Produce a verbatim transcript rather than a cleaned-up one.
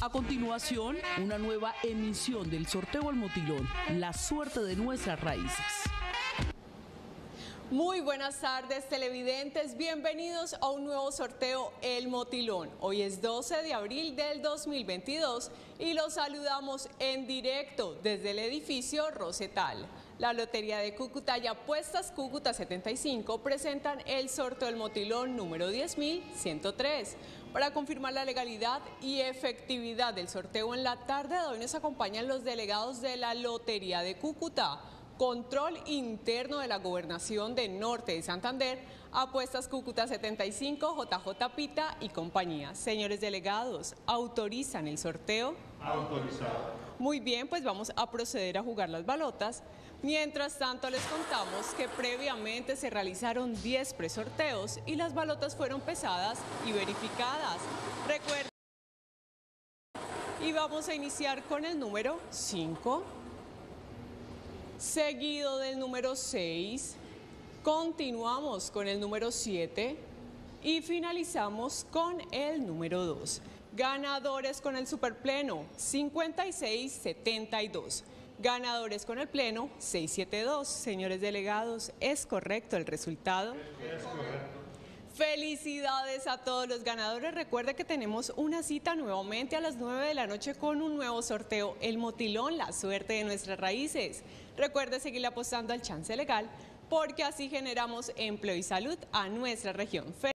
A continuación, una nueva emisión del sorteo El Motilón, la suerte de nuestras raíces. Muy buenas tardes, televidentes, bienvenidos a un nuevo sorteo El Motilón. Hoy es doce de abril del dos mil veintidós y los saludamos en directo desde el edificio Rosetal. La Lotería de Cúcuta y Apuestas Cúcuta setenta y cinco presentan el sorteo El Motilón número diez mil ciento tres. Para confirmar la legalidad y efectividad del sorteo, en la tarde de hoy nos acompañan los delegados de la Lotería de Cúcuta, Control Interno de la Gobernación de Norte de Santander, Apuestas Cúcuta setenta y cinco, J J Pita y compañía. Señores delegados, ¿autorizan el sorteo? Autorizado. Muy bien, pues vamos a proceder a jugar las balotas. Mientras tanto, les contamos que previamente se realizaron diez presorteos y las balotas fueron pesadas y verificadas. Recuerden. Y vamos a iniciar con el número cinco. Seguido del número seis, continuamos con el número siete y finalizamos con el número dos. Ganadores con el superpleno, cincuenta y seis setenta y dos. Ganadores con el pleno, seiscientos setenta y dos. Señores delegados, ¿es correcto el resultado? Es correcto. Felicidades a todos los ganadores. Recuerde que tenemos una cita nuevamente a las nueve de la noche con un nuevo sorteo, El Motilón, la suerte de nuestras raíces. Recuerde seguirle apostando al chance legal, porque así generamos empleo y salud a nuestra región.